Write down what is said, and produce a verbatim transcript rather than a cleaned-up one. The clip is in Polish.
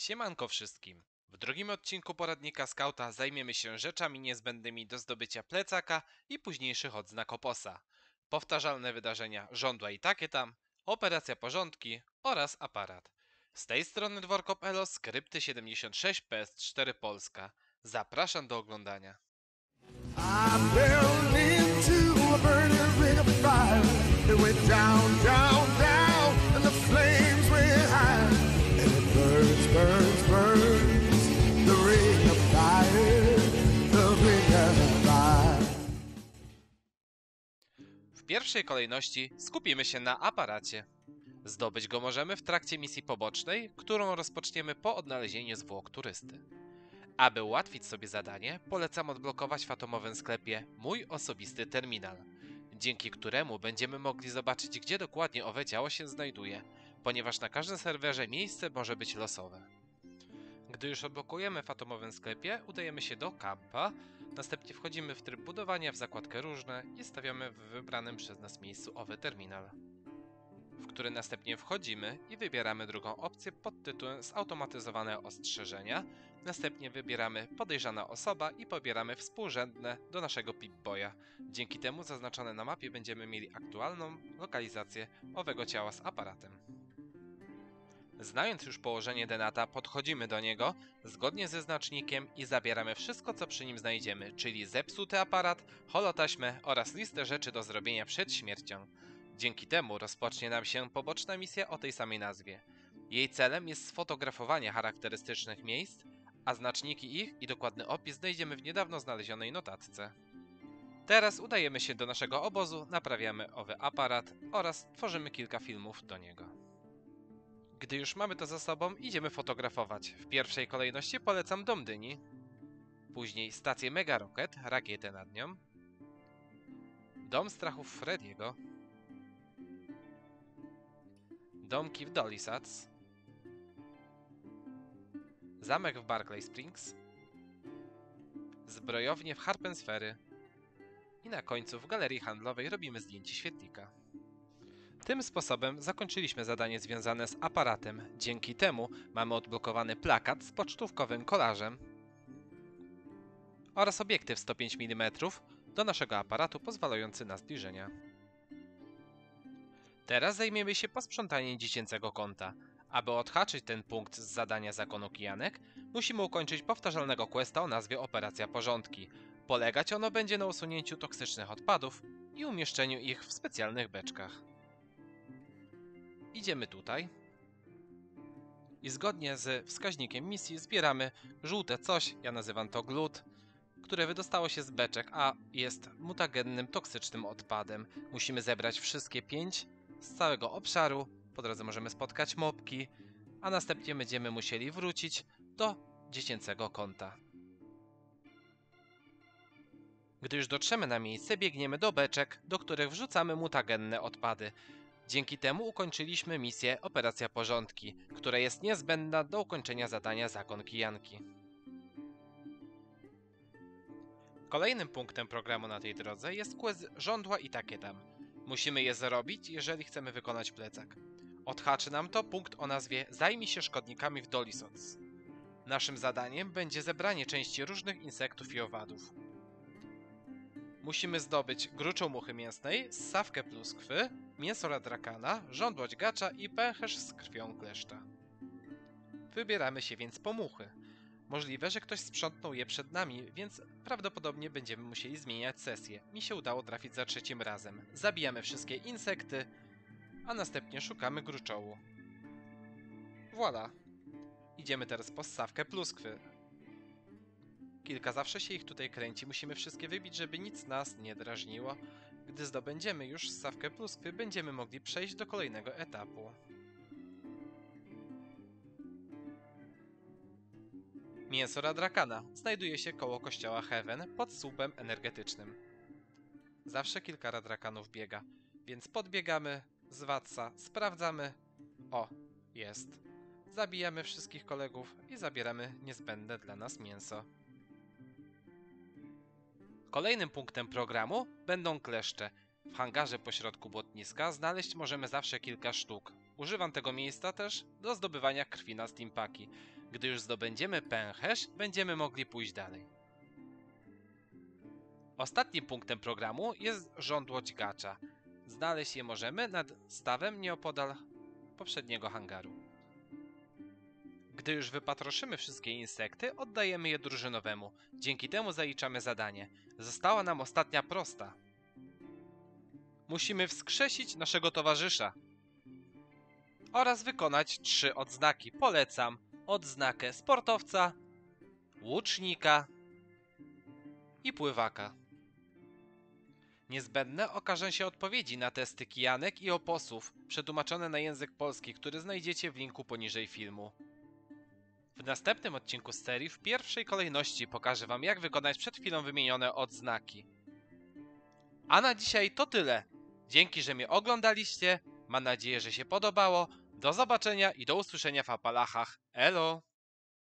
Siemanko wszystkim! W drugim odcinku poradnika Skauta zajmiemy się rzeczami niezbędnymi do zdobycia plecaka i późniejszych odznak oposa. Powtarzalne wydarzenia żądła i takie tam, operacja porządki oraz aparat. Z tej strony Dworkop Elo, skrypty siedemdziesiąt sześć P S cztery Polska. Zapraszam do oglądania. I fell into a burning ring of fire. It went down, down, down, and the flames went high. And it burns, burns, burns. The ring of fire, the ring of fire. W pierwszej kolejności skupimy się na aparacie. Zdobyć go możemy w trakcie misji pobocznej, którą rozpoczniemy po odnalezieniu zwłok turysty. Aby ułatwić sobie zadanie, polecam odblokować w atomowym sklepie Mój osobisty terminal, dzięki któremu będziemy mogli zobaczyć, gdzie dokładnie owe ciało się znajduje, ponieważ na każdym serwerze miejsce może być losowe. Gdy już odblokujemy w atomowym sklepie, udajemy się do kampa, następnie wchodzimy w tryb budowania w zakładkę różne i stawiamy w wybranym przez nas miejscu owy terminal, w który następnie wchodzimy i wybieramy drugą opcję pod tytułem Zautomatyzowane ostrzeżenia. Następnie wybieramy podejrzana osoba i pobieramy współrzędne do naszego Pip-Boya. Dzięki temu zaznaczone na mapie będziemy mieli aktualną lokalizację owego ciała z aparatem. Znając już położenie denata, podchodzimy do niego zgodnie ze znacznikiem i zabieramy wszystko, co przy nim znajdziemy, czyli zepsuty aparat, holotaśmę oraz listę rzeczy do zrobienia przed śmiercią. Dzięki temu rozpocznie nam się poboczna misja o tej samej nazwie. Jej celem jest sfotografowanie charakterystycznych miejsc, a znaczniki ich i dokładny opis znajdziemy w niedawno znalezionej notatce. Teraz udajemy się do naszego obozu, naprawiamy owy aparat oraz tworzymy kilka filmów do niego. Gdy już mamy to za sobą, idziemy fotografować. W pierwszej kolejności polecam dom Dyni, później stację Mega Rocket, rakietę nad nią, dom strachów Frediego, domki w Dollysats, zamek w Barclay Springs, zbrojownię w Harpensfery i na końcu w galerii handlowej robimy zdjęcie świetlika. Tym sposobem zakończyliśmy zadanie związane z aparatem. Dzięki temu mamy odblokowany plakat z pocztówkowym kolażem oraz obiektyw sto pięć milimetrów do naszego aparatu pozwalający na zbliżenia. Teraz zajmiemy się posprzątaniem dziecięcego konta. Aby odhaczyć ten punkt z zadania Zakonu Kijanek, musimy ukończyć powtarzalnego questa o nazwie Operacja Porządki. Polegać ono będzie na usunięciu toksycznych odpadów i umieszczeniu ich w specjalnych beczkach. Idziemy tutaj i zgodnie z wskaźnikiem misji zbieramy żółte coś, ja nazywam to glut, które wydostało się z beczek, a jest mutagennym, toksycznym odpadem. Musimy zebrać wszystkie pięć z całego obszaru, po drodze możemy spotkać mopki, a następnie będziemy musieli wrócić do dziecięcego konta. Gdy już dotrzemy na miejsce, biegniemy do beczek, do których wrzucamy mutagenne odpady. Dzięki temu ukończyliśmy misję Operacja Porządki, która jest niezbędna do ukończenia zadania Zakon Kijanki. Kolejnym punktem programu na tej drodze jest quest żądła i takie tam. Musimy je zrobić, jeżeli chcemy wykonać plecak. Odhaczy nam to punkt o nazwie Zajmij się szkodnikami w Dollysats. Naszym zadaniem będzie zebranie części różnych insektów i owadów. Musimy zdobyć gruczą muchy mięsnej, ssawkę pluskwy, mięso radrakana, żądło dźgacza i pęcherz z krwią kleszcza. Wybieramy się więc po muchy. Możliwe, że ktoś sprzątnął je przed nami, więc prawdopodobnie będziemy musieli zmieniać sesję. Mi się udało trafić za trzecim razem. Zabijamy wszystkie insekty, a następnie szukamy gruczołu. Voilà. Idziemy teraz po ssawkę pluskwy. Kilka zawsze się ich tutaj kręci, musimy wszystkie wybić, żeby nic nas nie drażniło. Gdy zdobędziemy już ssawkę pluskwy, będziemy mogli przejść do kolejnego etapu. Mięso radrakana znajduje się koło kościoła Heaven pod słupem energetycznym. Zawsze kilka radrakanów biega, więc podbiegamy z Watsa, sprawdzamy. O, jest. Zabijamy wszystkich kolegów i zabieramy niezbędne dla nas mięso. Kolejnym punktem programu będą kleszcze. W hangarze pośrodku błotniska znaleźć możemy zawsze kilka sztuk. Używam tego miejsca też do zdobywania krwi na steampaki. Gdy już zdobędziemy pęcherz, będziemy mogli pójść dalej. Ostatnim punktem programu jest żądło dźgacza. Znaleźć je możemy nad stawem nieopodal poprzedniego hangaru. Gdy już wypatroszymy wszystkie insekty, oddajemy je drużynowemu. Dzięki temu zaliczamy zadanie. Została nam ostatnia prosta. Musimy wskrzesić naszego towarzysza oraz wykonać trzy odznaki. Polecam odznakę sportowca, łucznika i pływaka. Niezbędne okażą się odpowiedzi na testy kijanek i oposów, przetłumaczone na język polski, który znajdziecie w linku poniżej filmu. W następnym odcinku z serii w pierwszej kolejności pokażę wam, jak wykonać przed chwilą wymienione odznaki. A na dzisiaj to tyle. Dzięki, że mnie oglądaliście. Mam nadzieję, że się podobało. Do zobaczenia i do usłyszenia w Apalachach. Elo!